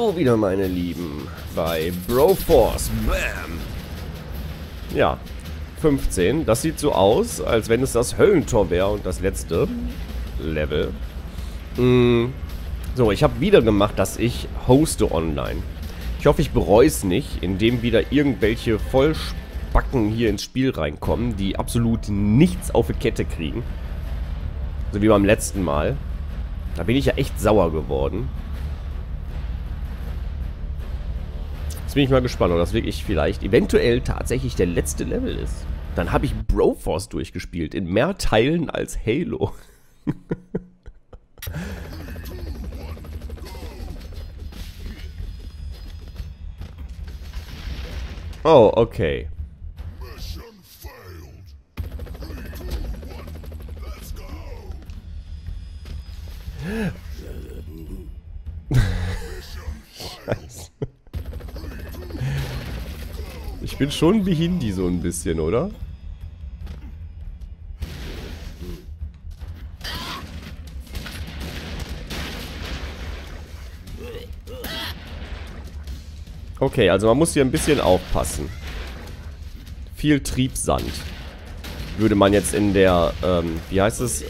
Hallo wieder, meine Lieben, bei Broforce. Bam! Ja, 15. Das sieht so aus, als wenn es das Höllentor wäre und das letzte Level. So, ich habe wieder gemacht, dass ich hoste online. Ich hoffe, ich bereue es nicht, indem wieder irgendwelche Vollspacken hier ins Spiel reinkommen, die absolut nichts auf die Kette kriegen. So wie beim letzten Mal. Da bin ich ja echt sauer geworden. Jetzt bin ich mal gespannt, ob das wirklich vielleicht eventuell tatsächlich der letzte Level ist. Dann habe ich Broforce durchgespielt, in mehr Teilen als Halo. Oh, okay. Scheiße. Ich bin schon wie Hindi so ein bisschen, oder? Okay, also man muss hier ein bisschen aufpassen. Viel Triebsand. Würde man jetzt in der, wie heißt es?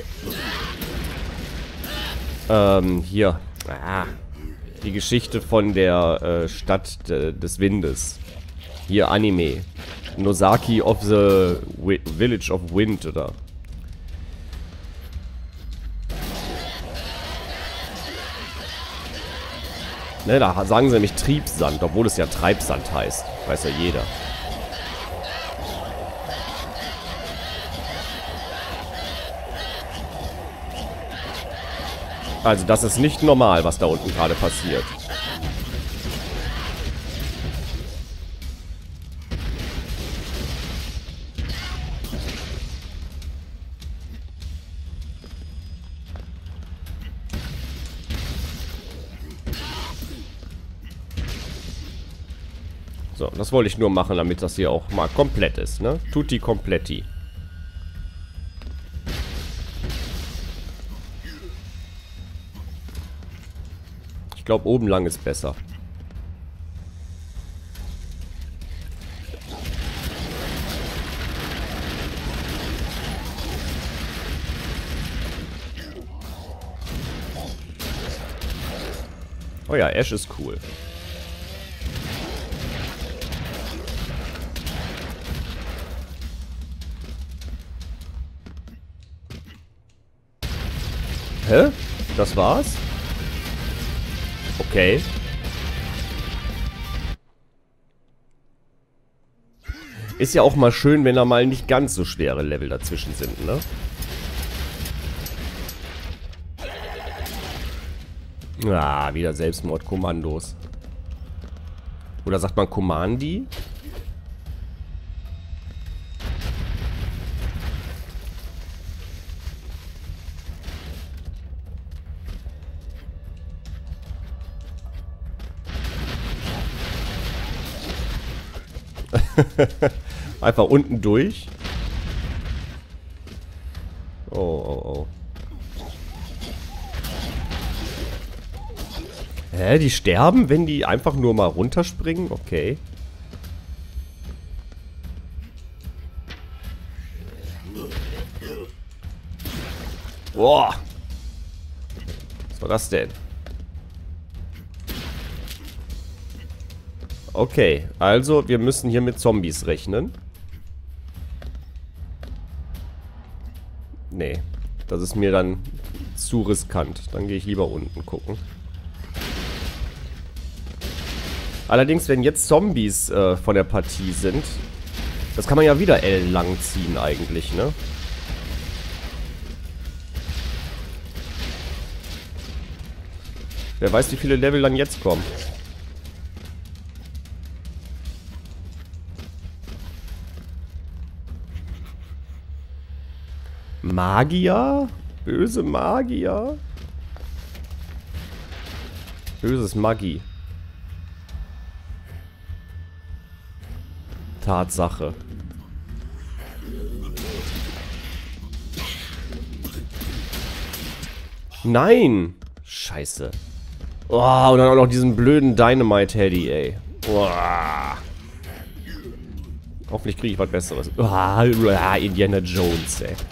Hier. Die Geschichte von der Stadt des Windes. Hier, Anime. Nosaki of the Village of Wind, oder? Ne, da sagen sie nämlich Triebsand, obwohl es ja Treibsand heißt. Weiß ja jeder. Also das ist nicht normal, was da unten gerade passiert. So, das wollte ich nur machen, damit das hier auch mal komplett ist, ne? Tutti kompletti. Ich glaube, oben lang ist besser. Oh ja, Ash ist cool. Hä? Das war's? Okay. Ist ja auch mal schön, wenn da mal nicht ganz so schwere Level dazwischen sind, ne? Ah, wieder Selbstmordkommandos. Oder sagt man Kommandi? Einfach unten durch. Oh, oh, oh. Hä, die sterben, wenn die einfach nur mal runterspringen? Okay. Boah. Was war das denn? Okay, also wir müssen hier mit Zombies rechnen. Nee, das ist mir dann zu riskant. Dann gehe ich lieber unten gucken. Allerdings, wenn jetzt Zombies von der Partie sind, das kann man ja wieder L lang ziehen eigentlich, ne? Wer weiß, wie viele Level dann jetzt kommen. Magier? Böse Magier? Böses Magi. Tatsache. Nein! Scheiße. Oh, und dann auch noch diesen blöden Dynamite-Heady, ey. Oh. Hoffentlich kriege ich was Besseres. Oh, Indiana Jones, ey.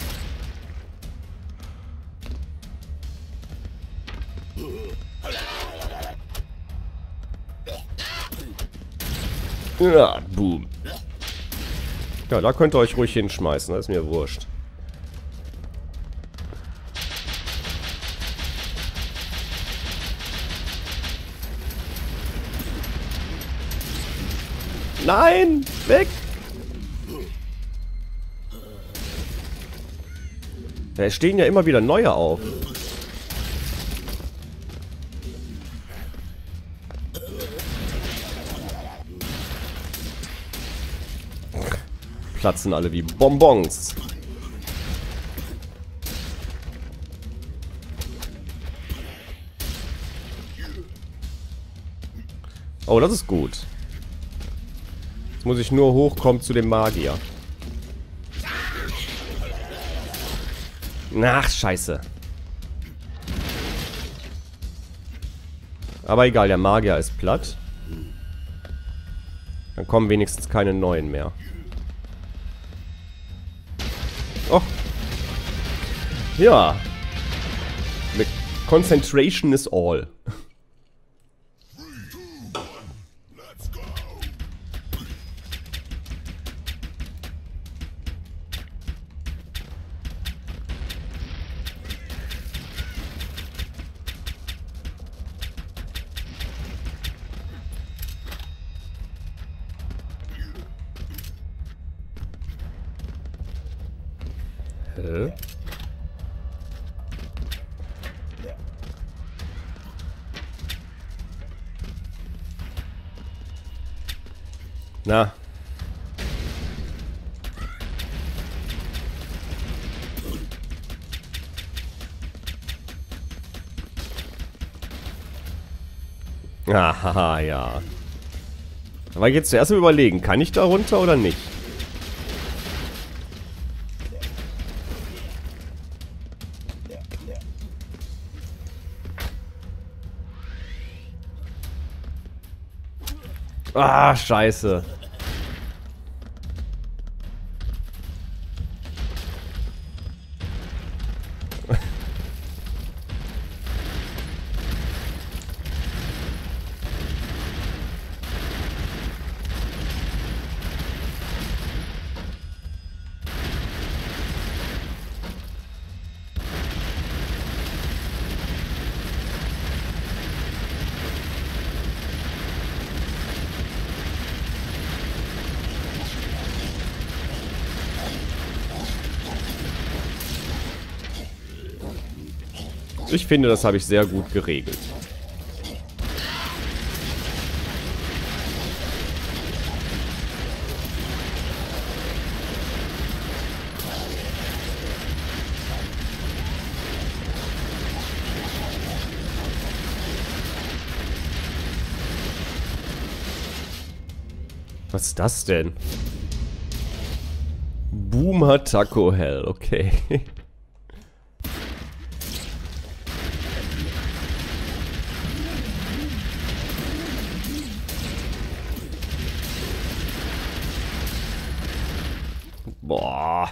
Ja, boom. Ja, da könnt ihr euch ruhig hinschmeißen, das ist mir wurscht. Nein! Weg! Da stehen ja immer wieder neue auf. Platzen alle wie Bonbons. Oh, das ist gut. Jetzt muss ich nur hochkommen zu dem Magier. Ach, scheiße. Aber egal, der Magier ist platt. Dann kommen wenigstens keine neuen mehr. Oh. Ja. The concentration is all. Hä? Na. Haha, ja. Aber jetzt zuerst mal überlegen, kann ich da runter oder nicht? Ah, scheiße. Ich finde, das habe ich sehr gut geregelt. Was ist das denn? Boomer Taco Hell, okay. Boah.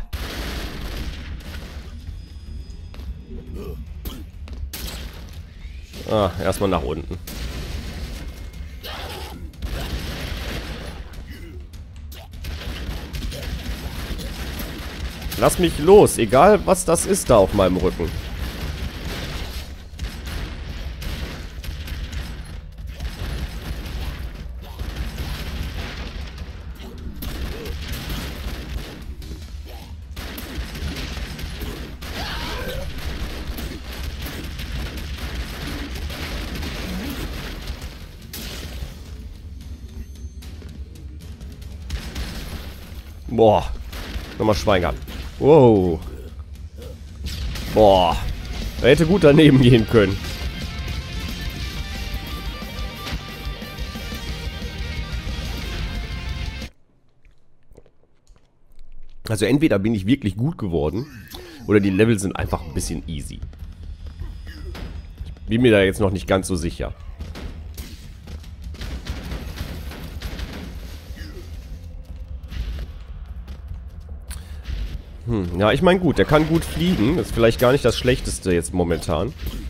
Ah, erstmal nach unten. Lass mich los, egal was das ist da auf meinem Rücken. Boah. Nochmal Schwein gehabt. Wow. Boah. Er hätte gut daneben gehen können. Also entweder bin ich wirklich gut geworden, oder die Level sind einfach ein bisschen easy. Ich bin mir da jetzt noch nicht ganz so sicher. Ja, ich meine gut, der kann gut fliegen. Ist vielleicht gar nicht das Schlechteste jetzt momentan.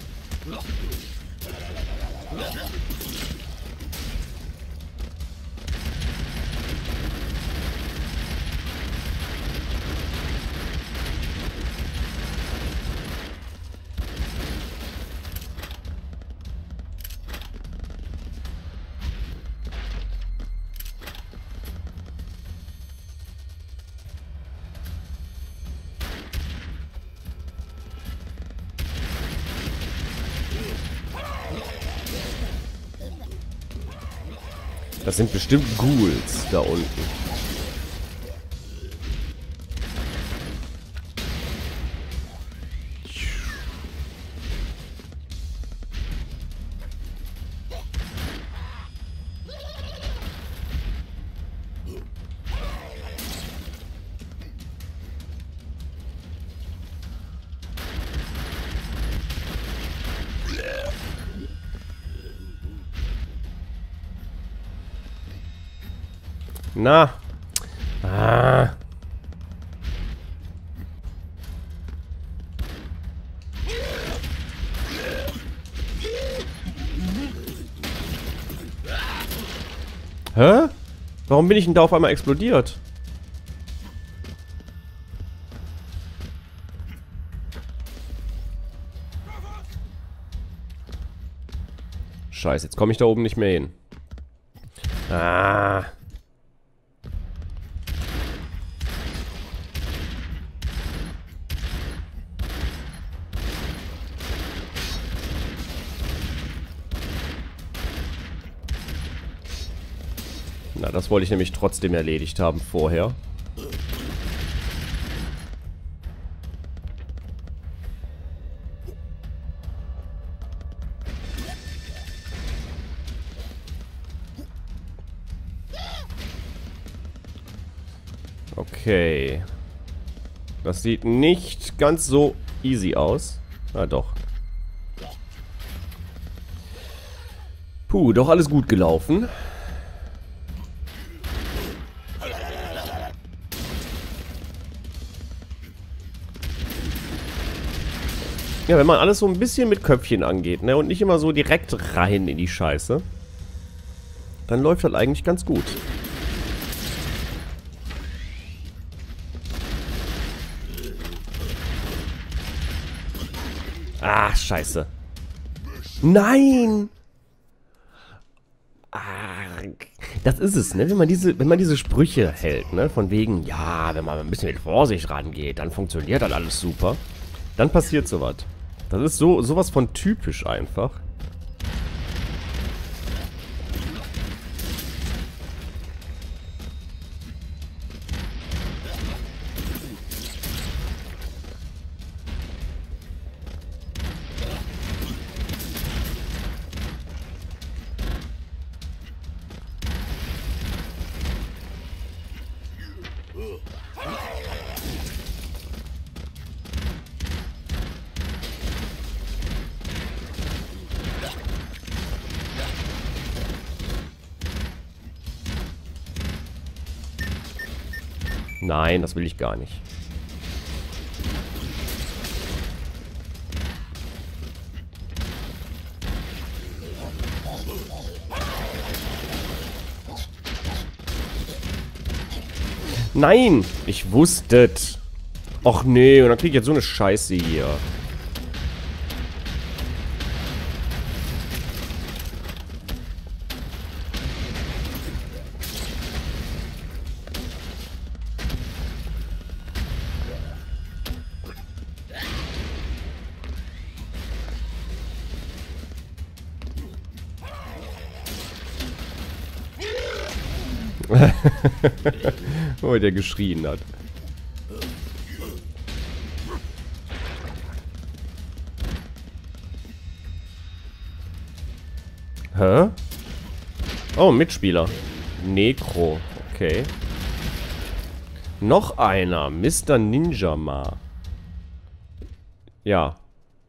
Das sind bestimmt Ghouls da unten. Na. Ah. Hä? Warum bin ich denn da auf einmal explodiert? Scheiße, jetzt komme ich da oben nicht mehr hin. Ah. Na, das wollte ich nämlich trotzdem erledigt haben vorher. Okay. Das sieht nicht ganz so easy aus. Ah, doch. Puh, doch alles gut gelaufen. Ja, wenn man alles so ein bisschen mit Köpfchen angeht, ne, und nicht immer so direkt rein in die Scheiße, dann läuft das eigentlich ganz gut. Ah, scheiße. Nein! Ah, das ist es, ne? Wenn man diese Sprüche hält, ne? Von wegen, ja, wenn man ein bisschen mit Vorsicht rangeht, dann funktioniert das alles super. Dann passiert sowas. Das ist sowas von typisch einfach. Nein, das will ich gar nicht. Nein! Ich wusste es. Och nee, und dann krieg ich jetzt so eine Scheiße hier. Oh, der geschrien hat. Hä? Oh, Mitspieler. Necro. Okay. Noch einer. Mr. Ninjama. Ja.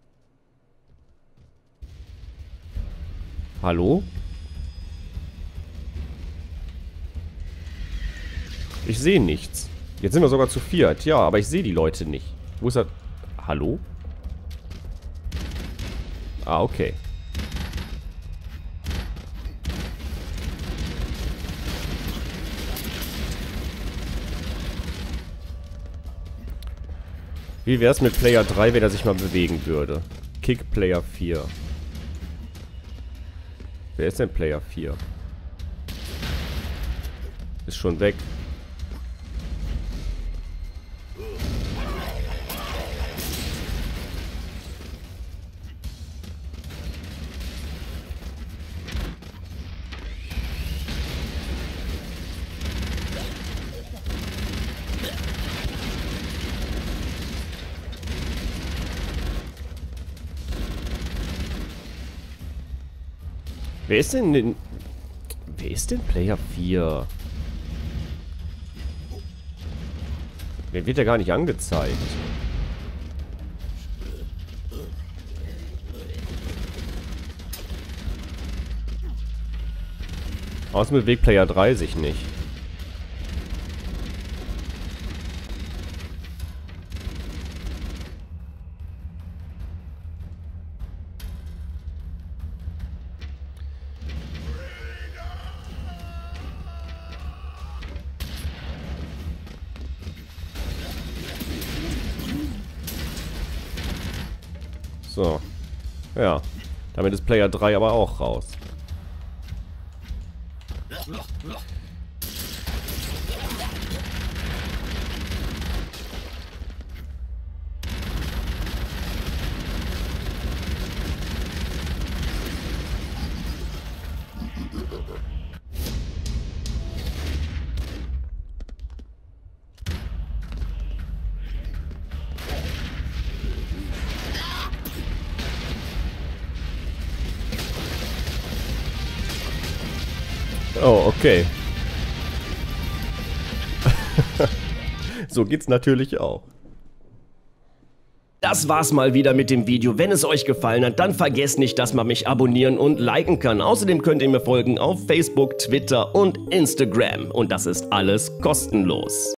Hallo? Ich sehe nichts. Jetzt sind wir sogar zu viert. Ja, aber ich sehe die Leute nicht. Wo ist er? Hallo? Ah, okay. Wie wäre es mit Player 3, wenn er sich mal bewegen würde? Kick Player 4. Wer ist denn Player 4? Ist schon weg. Wer ist denn Player 4? Mir wird ja gar nicht angezeigt. Außerdem bewegt Player 3 sich nicht. So. Ja. Damit ist Player 3 aber auch raus. Oh, okay. So geht's natürlich auch. Das war's mal wieder mit dem Video. Wenn es euch gefallen hat, dann vergesst nicht, dass man mich abonnieren und liken kann. Außerdem könnt ihr mir folgen auf Facebook, Twitter und Instagram. Und das ist alles kostenlos.